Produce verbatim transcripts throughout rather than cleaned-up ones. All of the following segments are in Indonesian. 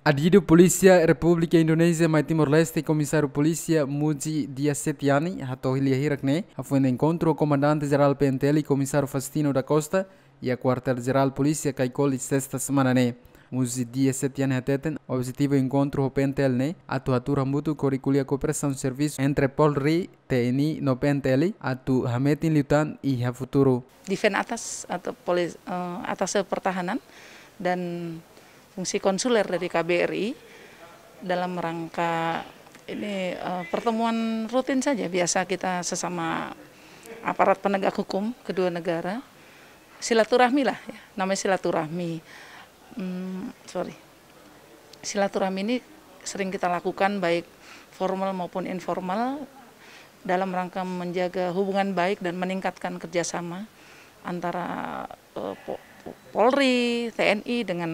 Adido Polícia República Indonésia mai Timor-Leste Comissário Polícia Muji Diasetiani atau Hilia Hirakne foi no encontro Comandante-Geral P N T L e Comissário Faustino da Costa e a Quartel-Geral Polícia Kaikoli sexta semana ne. Muji Diasetiani hateten objetivo encontro P N T L ne atu atura mutu curricular kooperasaun servisu entre POLRI, T N I no P N T L atu hametin liutan i ha futuro. Defense atas atau polis uh, atas pertahanan dan fungsi konsuler dari K B R I dalam rangka ini uh, pertemuan rutin saja biasa kita sesama aparat penegak hukum kedua negara, silaturahmi lah ya, namanya silaturahmi. Hmm, sorry, silaturahmi ini sering kita lakukan baik formal maupun informal dalam rangka menjaga hubungan baik dan meningkatkan kerjasama antara uh, Polri, T N I dengan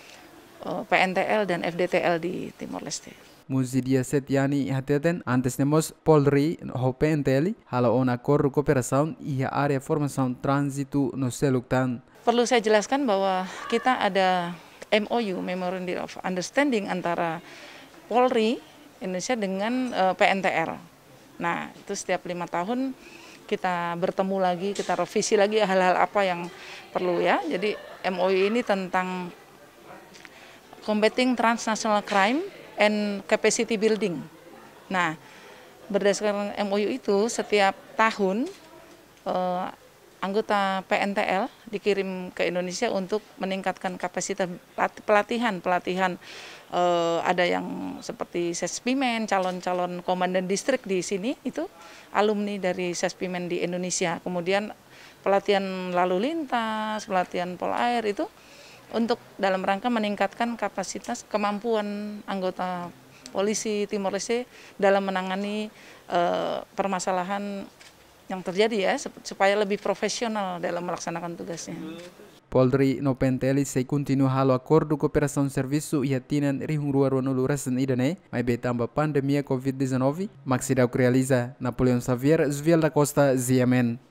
P N T L dan F D T L di Timor Leste. Muji Diasetiani hateten antes nemos Polri ho P N T L hala on acordo kooperasaun i área formação trânsito no seluktan. Perlu saya jelaskan bahwa kita ada M O U Memorandum of Understanding antara Polri Indonesia dengan uh, P N T L. Nah itu setiap lima tahun kita bertemu lagi, kita revisi lagi hal-hal apa yang perlu ya. Jadi M O U ini tentang combating transnational crime and capacity building. Nah, berdasarkan M O U itu setiap tahun eh, anggota P N T L dikirim ke Indonesia untuk meningkatkan kapasitas pelatihan, pelatihan eh, ada yang seperti Sespimen, calon-calon komandan distrik di sini itu alumni dari Sespimen di Indonesia. Kemudian pelatihan lalu lintas, pelatihan polair itu untuk dalam rangka meningkatkan kapasitas kemampuan anggota polisi Timor Leste dalam menangani uh, permasalahan yang terjadi ya supaya lebih profesional dalam melaksanakan tugasnya. Polri no P N T L se continua halo acordo kooperasaun servisu e atinan rihung ruar wanulu rasen idane mai betamba pandemia COVID dezenove maxidau realiza Napoleon Xavier Zviel da Costa Ziamen.